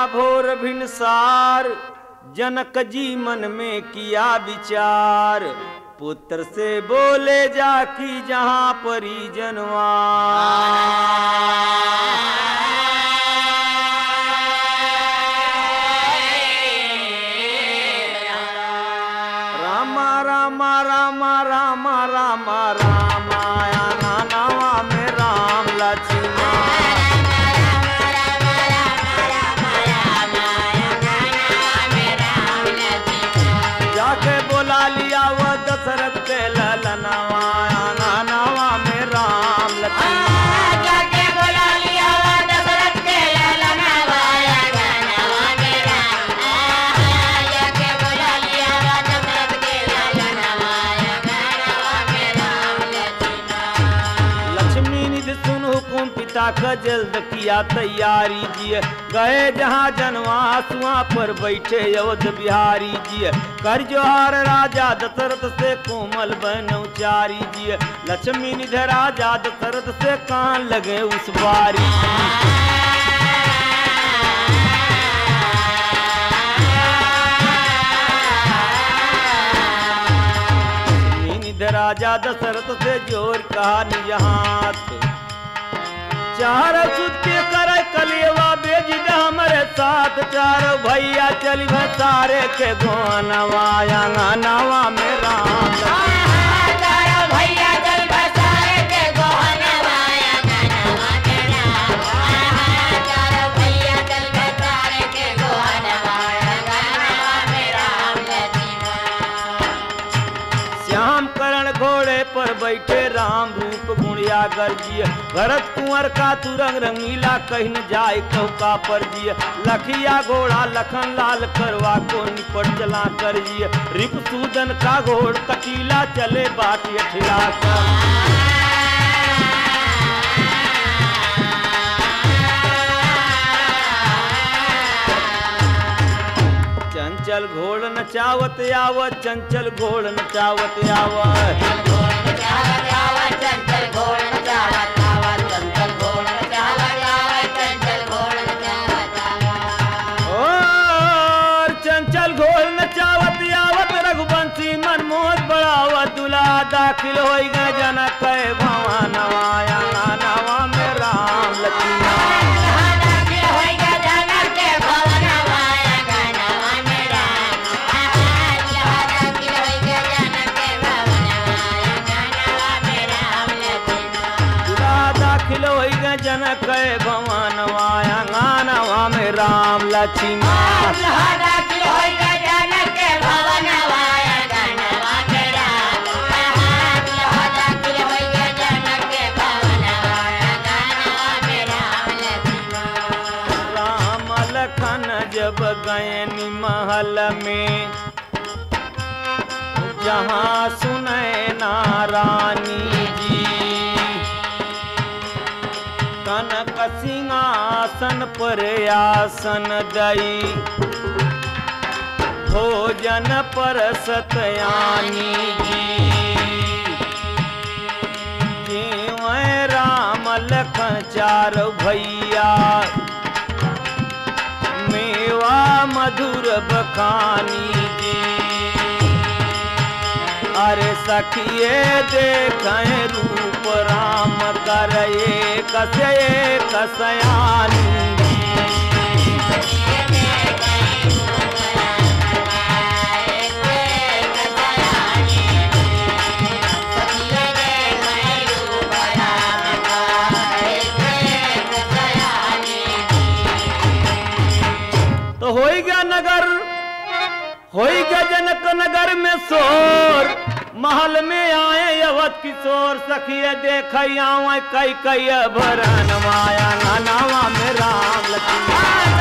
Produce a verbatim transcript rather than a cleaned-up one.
भोर भिनसार जनक जी मन में किया विचार, पुत्र से बोले जाकी जहां परिजनवा। रामा रामा रामा रामा रामा रामाया नानावा में राम लक्ष्मण। जाके बोला लिया वो दशरथ के ललनवा, नानावा में राम लक्ष्मण। जाके बोला लिया वो दशरथ के ललनवा, नानावा में राम। जाके बोला लिया वो दशरथ के ललनवा, नानावा में राम लक्ष्मण। लक्ष्मी निधि सुन हुकुम पिता का जल्द किया तैयारी जी, गए जहाँ जनवास वहाँ पर बैठे अवध बिहारी जी। कर जोहार राजा दशरथ से कोमल बन उचारी जी, लक्ष्मी निधि राजा दशरथ से कान लगे उस बारी। निधि राजा दशरथ से जोर कहा निज हाथ, चार सुत के करे कलियवा बेज दे हमरे साथ। चार भैया चली सारे के गोनवा, अंगनवा में राम। चार भैया चल बसारे के गोहनवा, अंगनवा में राम। चार भैया चल बसारे के गोहनवा, अंगनवा में राम लक्ष्मण। श्याम करण घोड़े पर बैठे राम रूप गुणिया गर्जिय, भरत कुंवर का तुरंग रंगीला कहीं न जाए कहू का परजिय। लखिया घोड़ा लखन लाल करवा को निपट चला करजिय, रिपुसूदन का घोड़ कटीला चले बाटी अठिला कर। चंचल घोड़ नचावत आवत, चंचल घोड़ नचावत आवत। चंचल घोड़ नचावत आवत, चंचल घोड़ नचावत आवत, चंचल घोड़ नचावत आवत। और चंचल घोड़ नचावत आवत, रघुवंशी मनमोहन बढ़ावत। दूल्हा दाखिल हो गए जनक के भवनवा, अंगनवा में राम लक्ष्मण। जनक के भवनवा, अंगनवा में राम लक्ष्मण। राम लखन जब गए महल में, जहाँ सुने ना रानी जी। कनक सिंहासन पर आसन दई, भोजन पर सतयानी जी। जीव राम लखन चार भैया, मेवा मधुर बखानी जी। अरे सखिए देखें रूप राम कर एक से एक सयानी। तो होई गया नगर, होई गया जनक नगर में शोर। महल में आए अवध किशोर, सखिए देख आवे कई कई भरन माया, अंगनवा में राम लक्ष्मण।